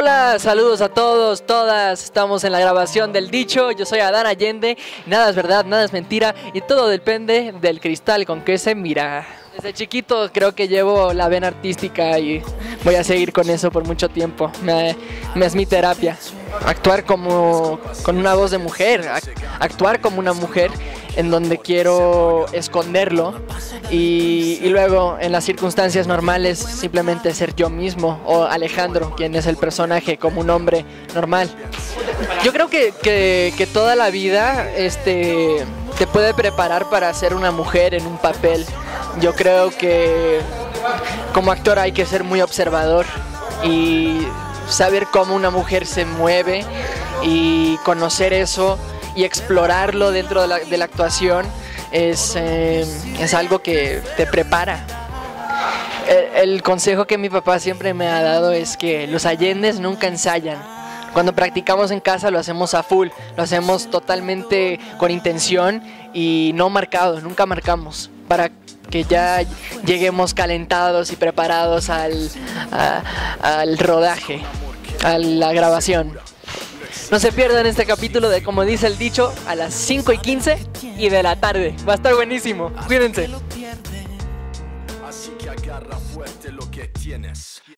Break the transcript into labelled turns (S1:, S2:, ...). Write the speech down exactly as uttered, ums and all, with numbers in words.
S1: Hola, saludos a todos, todas. Estamos en la grabación del dicho. Yo soy Adán Allende. Nada es verdad, nada es mentira y todo depende del cristal con que se mira. Desde chiquito creo que llevo la vena artística y voy a seguir con eso por mucho tiempo. Me, me es mi terapia. Actuar como con una voz de mujer, actuar como una mujer en donde quiero esconderlo y, y luego en las circunstancias normales simplemente ser yo mismo o Alejandro, quien es el personaje, como un hombre normal. Yo creo que, que, que toda la vida este, te puede preparar para ser una mujer en un papel. Yo creo que como actor hay que ser muy observador y saber cómo una mujer se mueve y conocer eso y explorarlo dentro de la, de la actuación es, eh, es algo que te prepara. El, el consejo que mi papá siempre me ha dado es que los Allendes nunca ensayan. Cuando practicamos en casa lo hacemos a full, lo hacemos totalmente con intención y no marcado, nunca marcamos, para que ya lleguemos calentados y preparados al, a, al rodaje, a la grabación. No se pierdan este capítulo de, como dice el dicho, a las cinco y quince y de la tarde. Va a estar buenísimo. Cuídense. Así que agarra fuerte lo que tienes.